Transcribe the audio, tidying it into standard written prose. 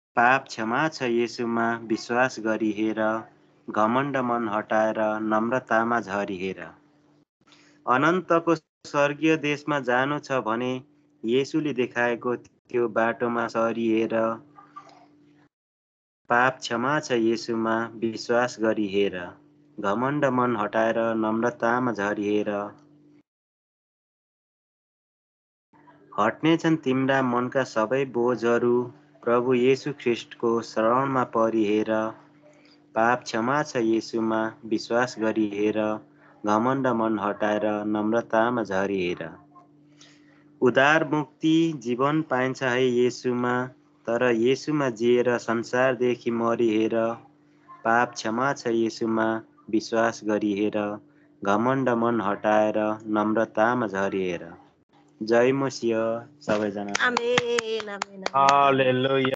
पाप क्षमा छ येशूमा विश्वास गरी हेर, घमण्ड मन हटाएर नम्रतामा झरी हेर। अनन्तको स्वर्गीय देशमा जानु छ भने येशूले देखाएको त्यो बाटोमा सरी हेर। पाप क्षमा छ येशूमा विश्वास गरी हेर, घमण्ड मन हटाएर नम्रतामा झरी हेर। हट्नेछन् तिम्रा मनका सबै बोझहरू, प्रभु येशू ख्रीष्टको शरणमा परी हेर। पाप क्षमा छ येशूमा विश्वास गरी हेर, घमण्ड मन हटाएर नम्रतामा झरी हेर। उद्धार मुक्ति जीवन पाइन्छ है येशूमा, तर येशूमा जिएर संसारदेखि मरी हेर। पाप क्षमा छ येशूमा विश्वास गरी हेर, घमण्ड मन हटाएर नम्रतामा झरी हेर। जय मसीह सबैजना। आमेन आमेन आमेन। हालेलुया।